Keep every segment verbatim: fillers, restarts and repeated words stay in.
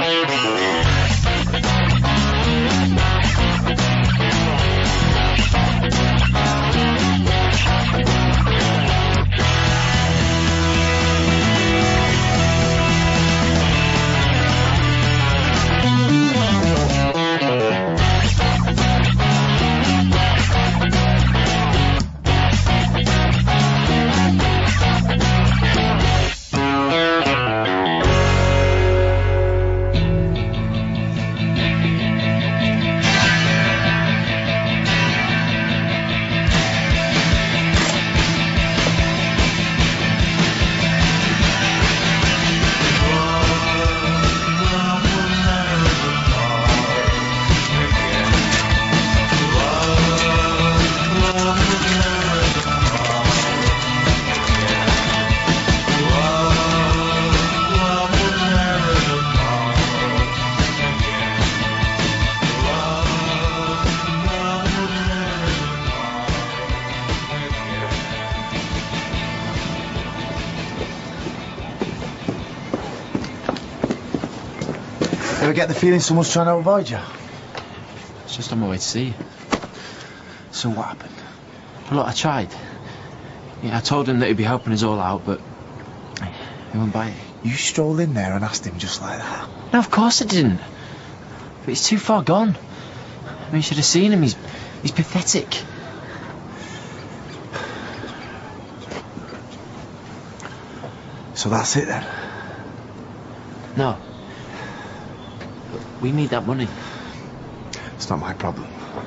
Ever get the feeling someone's trying to avoid you? It's just on my way to see you. So what happened? Well, look, I tried. Yeah, I told him that he'd be helping us all out, but he wouldn't buy it. You strolled in there and asked him just like that? No, of course I didn't. But he's too far gone. I mean, you should have seen him. He's, he's pathetic. So that's it then? No. We need that money. It's not my problem.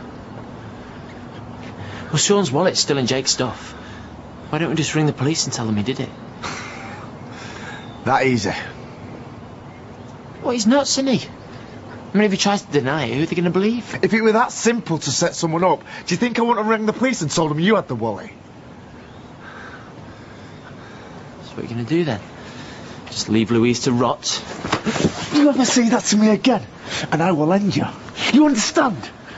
Well, Sean's wallet's still in Jake's stuff. Why don't we just ring the police and tell them he did it? That easy. Well, he's nuts, isn't he? I mean, if he tries to deny it, who are they going to believe? If it were that simple to set someone up, do you think I wouldn't have rang the police and told them you had the wallet? So what are you going to do then? Just leave Louise to rot? You ever say that to me again, and I will end you. You understand?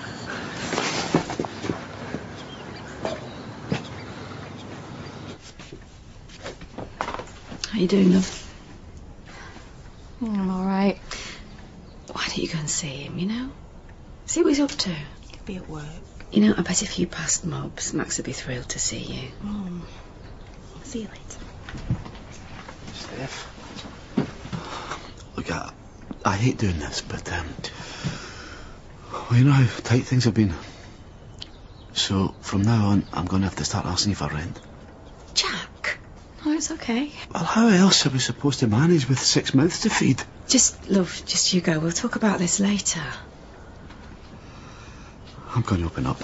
How you doing, love? I'm all right. Why don't you go and see him, you know? See what he's up to. He'll be at work. You know, I bet if you passed Mobs, Max would be thrilled to see you. Mm. See you later. Steph. Look, I, I hate doing this, but, um... well, you know how tight things have been. So, from now on, I'm going to have to start asking you for rent. Jack. Oh, it's okay. Well, how else are we supposed to manage with six mouths to feed? Just, love, just you go. We'll talk about this later. I'm going to open up.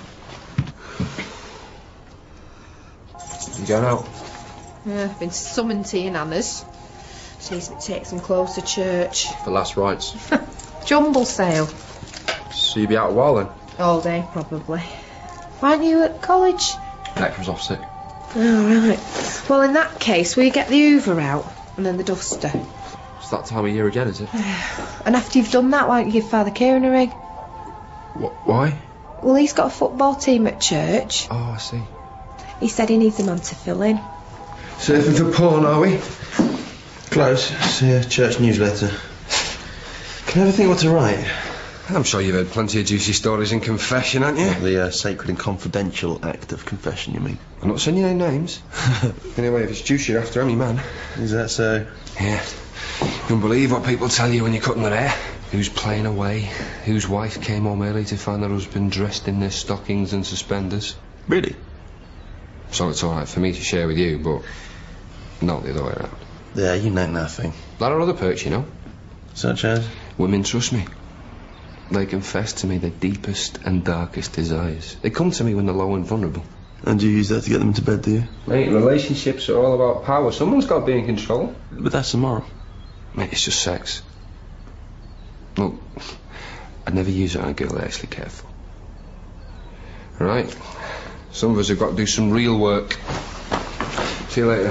You going out? Yeah, I've been summoned to your nana's. She needs to take some clothes to church. For last rites. Jumble sale. So you'll be out a while then? All day, probably. Why aren't you at college? Lecturer's off sick. Oh, right. Well, in that case, will you get the Hoover out? And then the duster? It's that time of year again, is it? And after you've done that, why don't you give Father Kieran a ring? What? Why? Well, he's got a football team at church. Oh, I see. He said he needs a man to fill in. Surfing for porn, are we? Close. It's a church newsletter. Can I ever think what to write? I'm sure you've heard plenty of juicy stories in confession, haven't you? The uh, sacred and confidential act of confession, you mean? I'm not saying you any names. Anyway, if it's juicy, you're after any man. Is that so? Yeah. You don't believe what people tell you when you're cutting their hair. Who's playing away, whose wife came home early to find her husband dressed in their stockings and suspenders. Really? So it's all right for me to share with you, but not the other way around. Yeah, you know nothing. There are other perks, you know. Such as? Women trust me. They confess to me their deepest and darkest desires. They come to me when they're low and vulnerable. And you use that to get them into bed, do you? Mate, relationships are all about power. Someone's got to be in control. But that's immoral. Mate, it's just sex. Look, I'd never use it on a girl I actually care for. Right? Some of us have got to do some real work. See you later.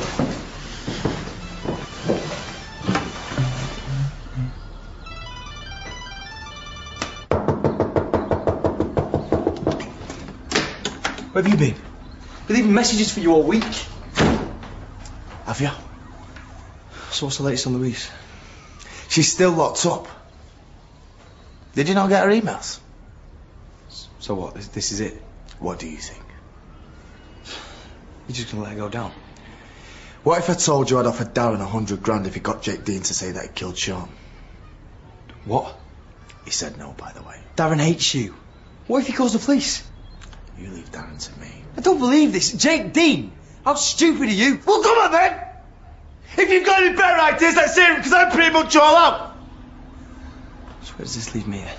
Where have you been? Been leaving messages for you all week. Have you? So what's the latest on Louise? She's still locked up. Did you not get her emails? So what? This, this is it? What do you think? You're just gonna let her go down? What if I told you I'd offer Darren a hundred grand if he got Jake Dean to say that he killed Sean? What? He said no, by the way. Darren hates you. What if he calls the police? You leave Darren to me. I don't believe this. Jake Dean! How stupid are you? Well, come on then! If you've got any better ideas, let's hear them, because I'm pretty much all out. So where does this leave me here?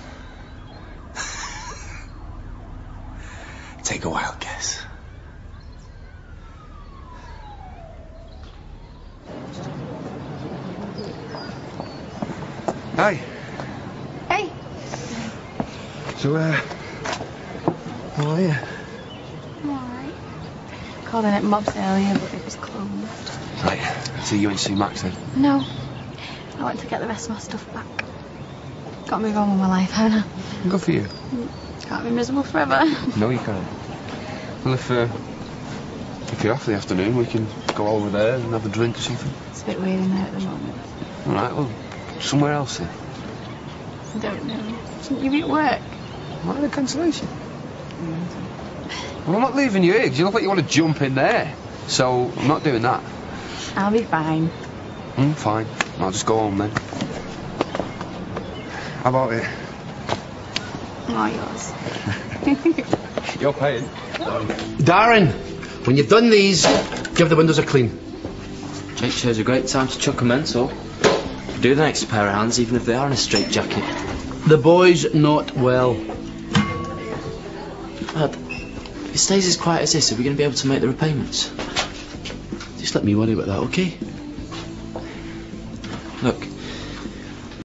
Take a wild guess. Hi. Hey. So, uh, how are you? I'm alright. Called in at Mob's earlier, but it was closed. Right, so you went to see Max then? No. I went to get the rest of my stuff back. Got to move on with my life, haven't I? Good for you. Can't be miserable forever. No, you can't. Well, if, uh, if you're off the afternoon, we can go over there and have a drink or something. It's a bit weird in there at the moment. All right, well, somewhere else then. I don't know. Shouldn't you be at work? Why the cancellation? Well, I'm not leaving you here because you look like you want to jump in there. So, I'm not doing that. I'll be fine. Mm, fine. I'll just go home then. How about it? Oh, yours. You're paying. Darren, when you've done these, give the windows a clean. Jake chose a great time to chuck a mental. Do the next pair of hands, even if they are in a straitjacket. The boy's not well. Dad, if it stays as quiet as this, are we going to be able to make the repayments? Just let me worry about that, okay? Look,